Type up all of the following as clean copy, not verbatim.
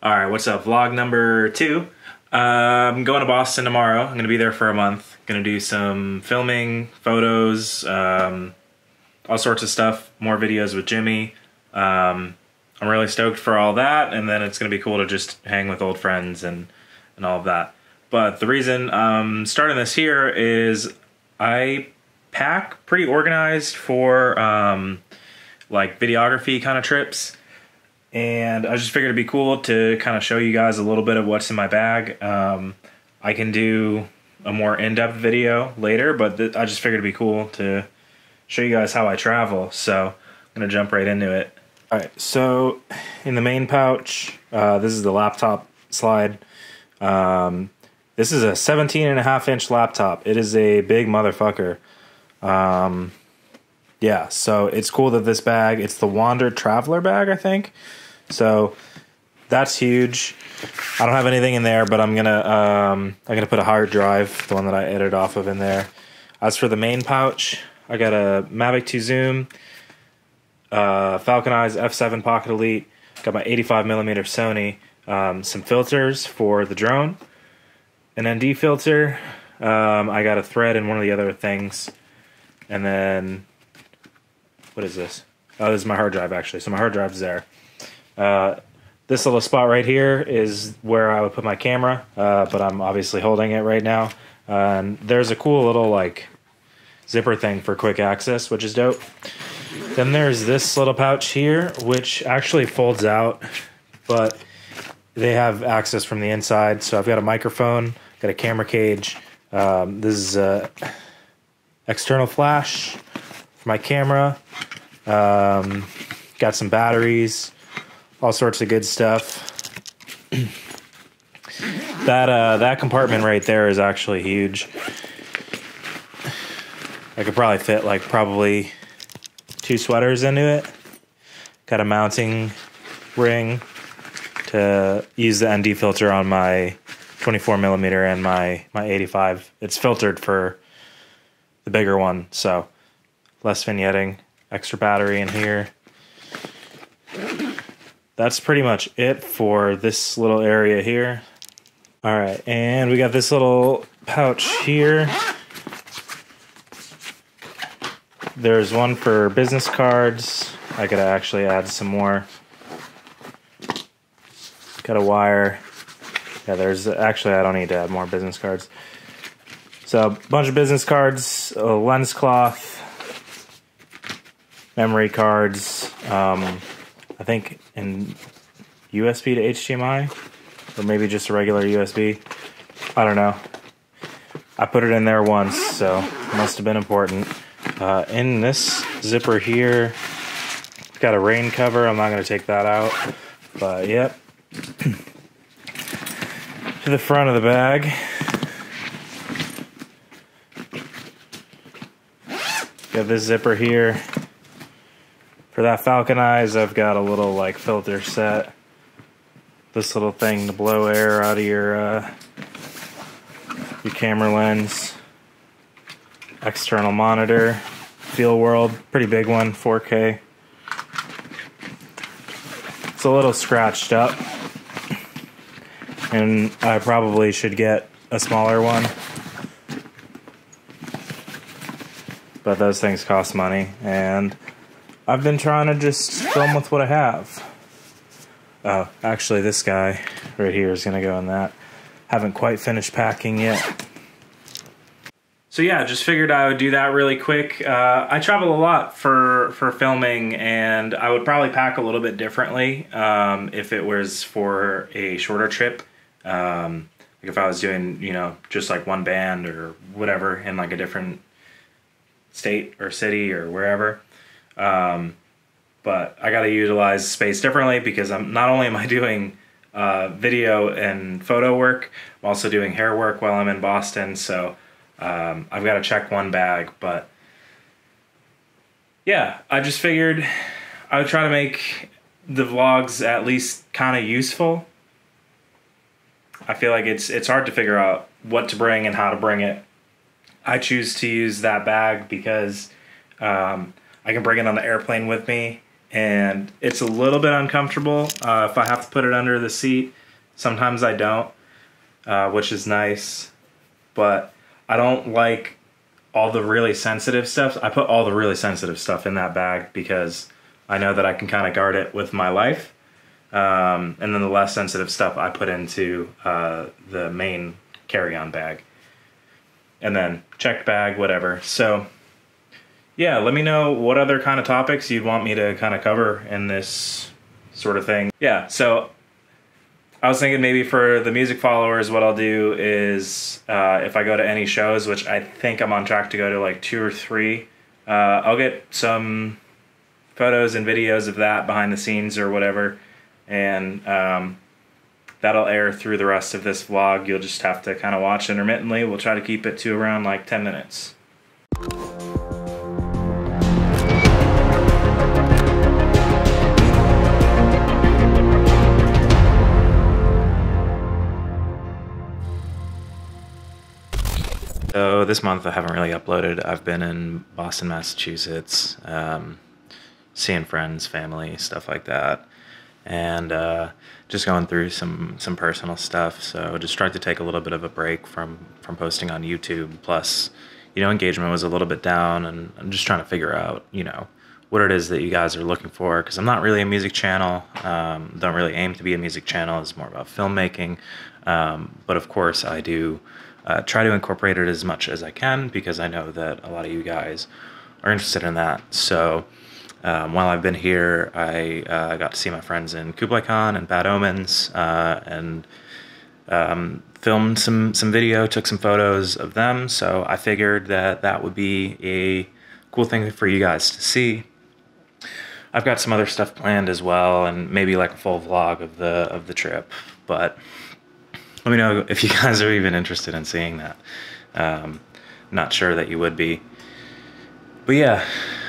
Alright, what's up? Vlog number 2. I'm going to Boston tomorrow. I'm going to be there for a month. Going to do some filming, photos, all sorts of stuff, more videos with Jimmy. I'm really stoked for all that, and then it's going to be cool to just hang with old friends and all of that. But the reason I'm starting this here is I pack pretty organized for like videography kind of trips. And I just figured it'd be cool to kind of show you guys a little bit of what's in my bag. I can do a more in-depth video later, but I just figured it'd be cool to show you guys how I travel. So I'm gonna jump right into it. All right, so in the main pouch, this is the laptop slide. This is a 17.5-inch laptop. It is a big motherfucker. Yeah, so it's cool that this bag, it's the Wander Traveler bag, I think. So that's huge. I don't have anything in there, but I'm gonna put a hard drive, the one that I edited off of, in there. As for the main pouch, I got a Mavic 2 Zoom, Falcon Eyes F7 Pocket Elite, got my 85mm Sony, some filters for the drone, an ND filter, I got a thread and one of the other things, and then what is this? Oh, this is my hard drive, actually. So my hard drive's there. This little spot right here is where I would put my camera, but I'm obviously holding it right now. And there's a cool little like zipper thing for quick access, which is dope. Then there's this little pouch here, which actually folds out, but they have access from the inside. So I've got a microphone, got a camera cage. This is a external flash for my camera. Got some batteries, all sorts of good stuff. That compartment right there is actually huge. I could probably fit like probably 2 sweaters into it. Got a mounting ring to use the ND filter on my 24mm and my 85. It's filtered for the bigger one, so less vignetting. Extra battery in here. That's pretty much it for this little area here. All right, and we got this little pouch here. There's one for business cards. I gotta actually add some more. Got a wire. Yeah, there's actually, I don't need to add more business cards. So a bunch of business cards, a lens cloth, memory cards, I think in USB to HDMI, or maybe just a regular USB. I don't know. I put it in there once, so it must have been important. In this zipper here, got a rain cover. I'm not going to take that out, but yep. To the front of the bag, got this zipper here. For that Falcon Eyes, I've got a little like filter set. This little thing to blow air out of your camera lens. External monitor, Feel World, pretty big one, 4K. It's a little scratched up, and I probably should get a smaller one. But those things cost money, and I've been trying to just film with what I have. Oh, actually this guy right here is gonna go in that. Haven't quite finished packing yet. So yeah, just figured I would do that really quick. I travel a lot for filming, and I would probably pack a little bit differently if it was for a shorter trip. Like if I was doing, you know, just like one band or whatever in like a different state or city or wherever. But I got to utilize space differently because not only am I doing video and photo work, I'm also doing hair work while I'm in Boston. So I've got to check one bag. But yeah, I just figured I would try to make the vlogs at least kind of useful. I feel like it's hard to figure out what to bring and how to bring it. I choose to use that bag because I can bring it on the airplane with me, and it's a little bit uncomfortable if I have to put it under the seat. Sometimes I don't, which is nice, but I don't like all the really sensitive stuff. I put all the really sensitive stuff in that bag because I know that I can kind of guard it with my life. And then the less sensitive stuff I put into the main carry-on bag. And then checked bag, whatever. So yeah, let me know what other kind of topics you'd want me to kind of cover in this sort of thing. Yeah, so I was thinking maybe for the music followers, what I'll do is if I go to any shows, which I think I'm on track to go to like 2 or 3, I'll get some photos and videos of that behind the scenes or whatever, and that'll air through the rest of this vlog. You'll just have to kind of watch intermittently. We'll try to keep it to around like 10 minutes. So this month I haven't really uploaded. I've been in Boston, Massachusetts, seeing friends, family, stuff like that, and just going through some personal stuff. So just tried to take a little bit of a break from posting on YouTube. Plus, you know, engagement was a little bit down, and I'm just trying to figure out, you know, what it is that you guys are looking for, because I'm not really a music channel. Don't really aim to be a music channel. It's more about filmmaking, but of course I do try to incorporate it as much as I can, because I know that a lot of you guys are interested in that. So while I've been here, I got to see my friends in Kublai and Bad Omens, and filmed some video, took some photos of them. So I figured that would be a cool thing for you guys to see. I've got some other stuff planned as well, and maybe like a full vlog of the trip, but let me know if you guys are even interested in seeing that. Not sure that you would be. But yeah,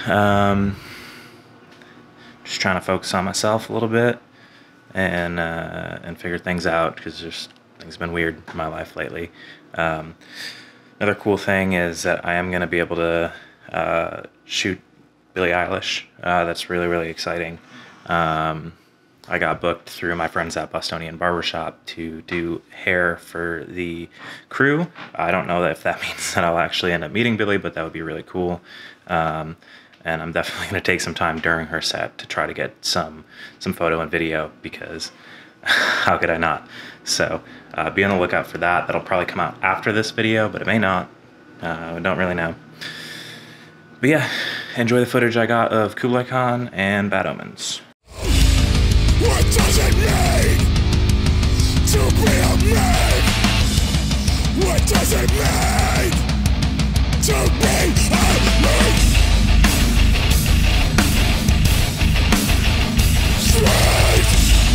just trying to focus on myself a little bit and figure things out, because things have been weird in my life lately. Another cool thing is that I am going to be able to shoot Billie Eilish. That's really, really exciting. I got booked through my friends at Bostonian Barbershop to do hair for the crew. I don't know if that means that I'll actually end up meeting Billie, but that would be really cool. And I'm definitely going to take some time during her set to try to get some photo and video, because how could I not? So be on the lookout for that. That'll probably come out after this video, but it may not. I don't really know. But yeah, enjoy the footage I got of Kublai and Bad Omens. What does it mean to be a man? What does it mean to be a man? Straight.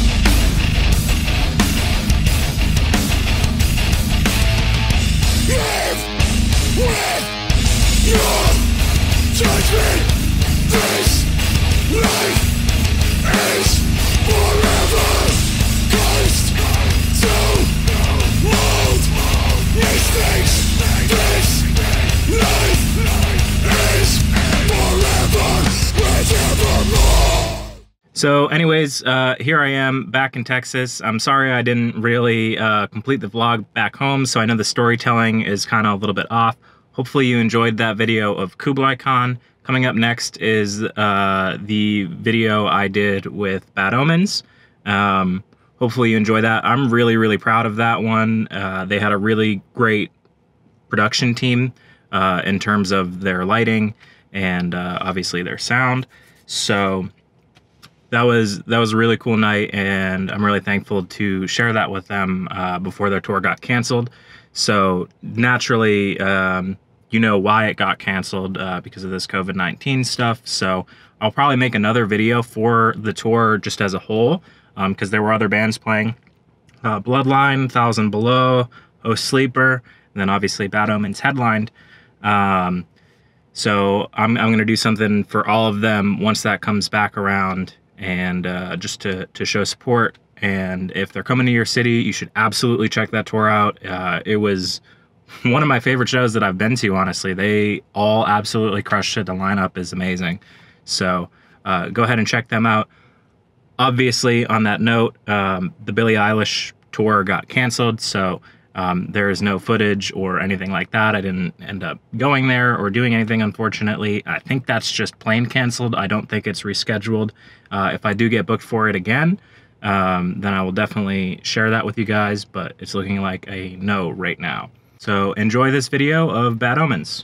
Live with your judgment. This life is forever cursed to mold mistakes. This life is forever with Nevermore. So anyways, here I am back in Texas. I'm sorry I didn't really complete the vlog back home, so I know the storytelling is kind of a little bit off. Hopefully you enjoyed that video of Kublai Khan. Coming up next is the video I did with Bad Omens. Hopefully you enjoy that. I'm really, really proud of that one. They had a really great production team in terms of their lighting and obviously their sound. So that was a really cool night, and I'm really thankful to share that with them before their tour got canceled. So naturally, you know why it got canceled, because of this COVID-19 stuff. So I'll probably make another video for the tour just as a whole, because there were other bands playing. Bloodline, 1000 Below, Oh Sleeper, and then obviously Bad Omens headlined. So I'm going to do something for all of them once that comes back around, and just to show support. And if they're coming to your city, you should absolutely check that tour out. It was one of my favorite shows that I've been to, honestly. They all absolutely crushed it. The lineup is amazing. So go ahead and check them out. Obviously, on that note, the Billie Eilish tour got canceled, so there is no footage or anything like that. I didn't end up going there or doing anything, unfortunately. I think that's just plain canceled. I don't think it's rescheduled. If I do get booked for it again, then I will definitely share that with you guys, but it's looking like a no right now. So enjoy this video of Bad Omens.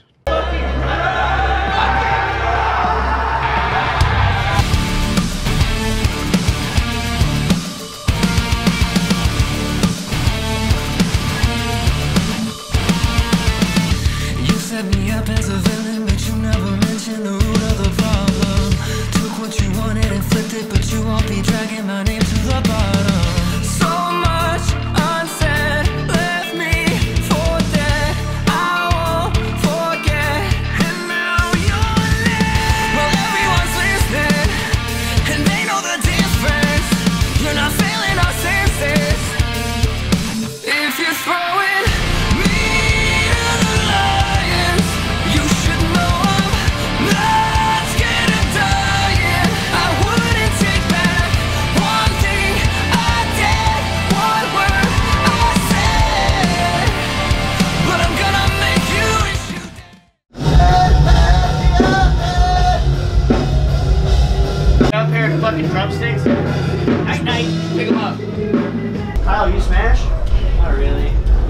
Fucking drumsticks. Night, pick them up. Kyle, you smash? Not really.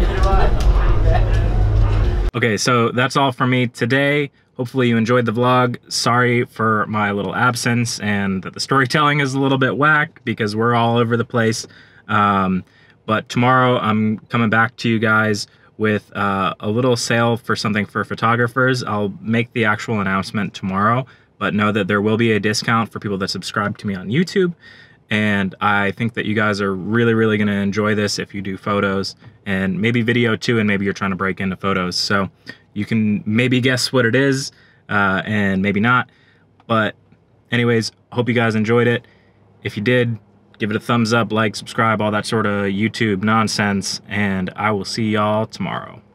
Okay, so that's all for me today. Hopefully you enjoyed the vlog. Sorry for my little absence and that the storytelling is a little bit whack because we're all over the place. But tomorrow I'm coming back to you guys with a little sale for something for photographers. I'll make the actual announcement tomorrow, but know that there will be a discount for people that subscribe to me on YouTube. And I think that you guys are really, really going to enjoy this if you do photos and maybe video too, and maybe you're trying to break into photos. So you can maybe guess what it is and maybe not. But anyways, hope you guys enjoyed it. If you did, give it a thumbs up, like, subscribe, all that sort of YouTube nonsense. And I will see y'all tomorrow.